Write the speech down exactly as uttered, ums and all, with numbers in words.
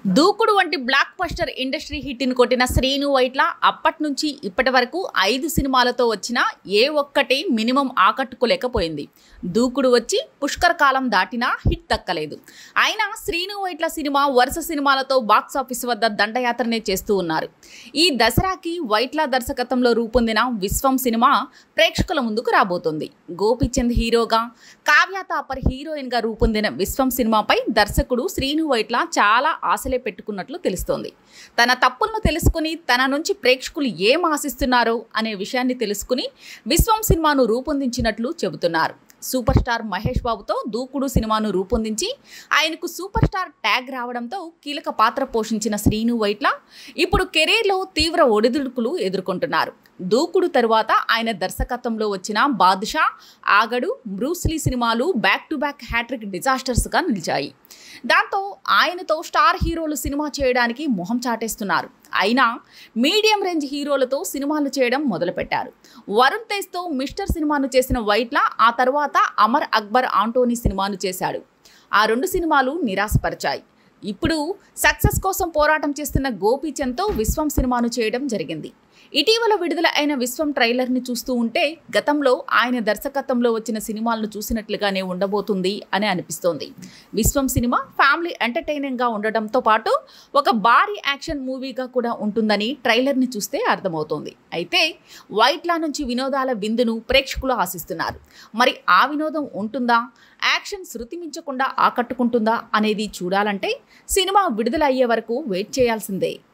దూకుడు వంటి block buster industry హిట్ని కొట్టిన శ్రీను వైట్ల అప్పటి నుంచి ఇప్పటి వరకు ఐదు సినిమాలతో వచ్చిన ఏ ఒక్కటి మినిమం ఆకట్టుకోలేకపోయింది. దూకుడు వచ్చి పుష్కర కాలం దాటినా హిట్ దక్కలేదు. అయినా శ్రీను వైట్ల సినిమా వరుస సినిమాలతో బాక్స్ ఆఫీస్ వద్ద దండయాత్రనే చేస్తూ ఉన్నారు. ఈ దసరాకి వైట్ల దర్శకత్వంలో రూపొందిన విశ్వం సినిమా ప్రేక్షకుల ముందుకు రాబోతోంది. గోపీచంద్ హీరోగా, కావ్య తాపర్ హీరోయిన్గా రూపొందిన విశ్వం సినిమాపై దర్శకుడు శ్రీను వైట్ల చాలా ఆశలే పెట్టుకున్నట్లు తెలుస్తోంది. తన తప్పులను తెలుసుకుని తన నుంచి ప్రేక్షకులు ఏం ఆశిస్తున్నారో అనే విషయాన్ని తెలుసుకుని విశ్వం సినిమాను రూపొందించినట్లు చెబుతున్నారు. సూపర్ స్టార్ మహేష్ బాబుతో దూకుడు సినిమాను రూపొందించి ఆయనకు సూపర్ స్టార్ ట్యాగ్ రావడంతో కీలక పాత్ర పోషించిన శ్రీను వైట్ల ఇప్పుడు కెరీర్లో తీవ్ర ఒడిదుడుకులు ఎదుర్కొంటున్నారు. దూకుడు తరువాత ఆయన దర్శకత్వంలో వచ్చిన బాదుషా, ఆగడు, బ్రూస్లీ సినిమాలు బ్యాక్ టు బ్యాక్ హ్యాట్రిక్ డిజాస్టర్స్గా నిలిచాయి. దాంతో ఆయనతో స్టార్ హీరోలు సినిమా చేయడానికి మొహం చాటేస్తున్నారు. అయినా మీడియం రేంజ్ హీరోలతో సినిమాలు చేయడం మొదలుపెట్టారు. వరుణ్ తేజ్తో మిస్టర్ సినిమాను చేసిన వైట్ల ఆ తర్వాత అమర్ అక్బర్ ఆంటోనీ సినిమాను చేశాడు. ఆ రెండు సినిమాలు నిరాశపరిచాయి. ఇప్పుడు సక్సెస్ కోసం పోరాటం చేస్తున్న గోపీచంద్తో విశ్వం సినిమాను చేయడం జరిగింది. ఇటీవల విడుదల అయిన విశ్వం ట్రైలర్ని చూస్తూ ఉంటే గతంలో ఆయన దర్శకత్వంలో వచ్చిన సినిమాలను చూసినట్లుగానే ఉండబోతుంది అని అనిపిస్తోంది. విశ్వం సినిమా ఫ్యామిలీ ఎంటర్టైనింగ్గా ఉండడంతో పాటు ఒక భారీ యాక్షన్ మూవీగా కూడా ఉంటుందని ట్రైలర్ని చూస్తే అర్థమవుతోంది. అయితే వైట్ల నుంచి వినోదాల విందును ప్రేక్షకులు ఆశిస్తున్నారు. మరి ఆ వినోదం ఉంటుందా, యాక్షన్ శృతి మించకుండా ఆకట్టుకుంటుందా అనేది చూడాలంటే సినిమా విడుదల అయ్యే వరకు వెయిట్ చేయాల్సిందే.